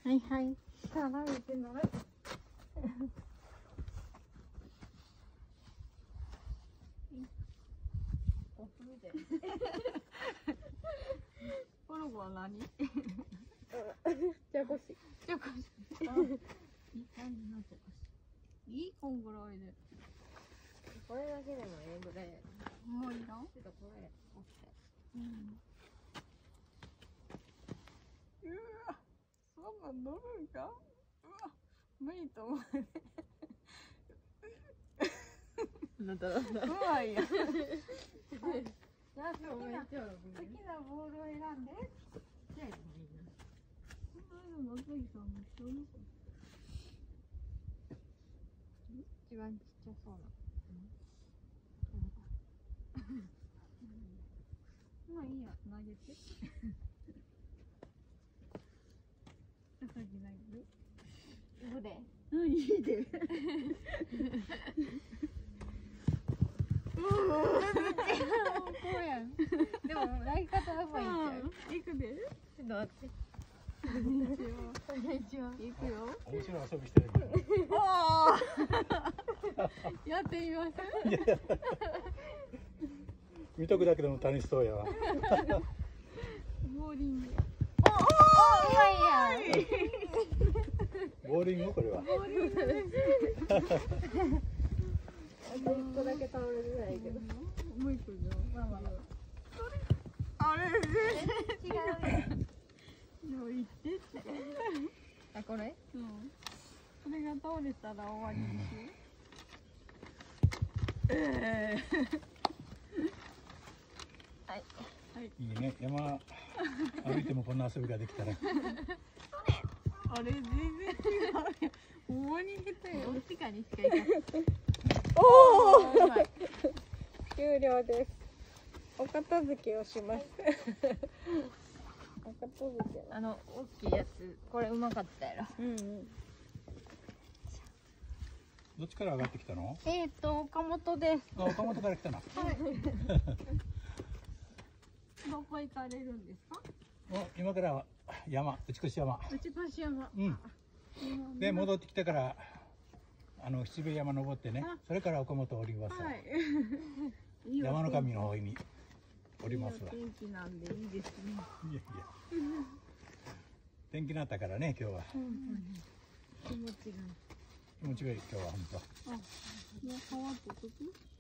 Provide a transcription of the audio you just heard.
はいはい。さあ、食べてない。お風呂で。この子は何？ じゃこし。 じゃこし。いい感じのじゃこし。いいこんぐらいで。 これだけでもええぐらい。 もういいの？ ちょっとこれ。オッケー。 うん。うわ、そんなん乗るんか？うわ、無理と思うね。 なんだろうな。 うまいや。じゃあ好きなボールを選んで。じゃあいいな。松井さんも一緒に。 一番ちっちゃそうな。 まあいいや、投げて。高木投げる？ ブレ。 うん、いいで。こうやん。 でも投げ方うまいんちゃう。 行くで。 ちょっと待って。 こんにちは。 こんにちは。 行くよ。 面白い遊びしてるけど。 おー。やってみます。 見とくだけでも楽しそうやわ。 ボーリング。 おお、うまいやん。 ボーリングこれは。 ボーリングです。 あと一個だけ倒れるぐらいけど。 もう一個じゃん。 まあまあ。 あれ全違うやん。 然。もう行ってって。 あ、これ？ うん。それが倒れたら終わりにしよう。 はい。 いいね。山歩いてもこんな遊びができたら。 あれ全然違うよ。ほんまに下手よ。 どっちかにしかいかない。 おお。 終了です。お片付けをします。お片付け。大きいやつ、これうまかったやろ。 うんうん。 どっちから上がってきたの？ 岡本です。 あ、岡本から来たな。 はい。どこ行かれるんですか？ 今からは山、打越山。 打越山。 うん。で、戻ってきてから、七兵衛山登ってね、それから岡本降りますわ。 はい。 山の神の方に降りますわ。 天気なんでいいですね。 いやいや。天気になったからね、今日は。 気持ちがいい。 気持ちがいい、今日は本当。 あ、もう変わってくる？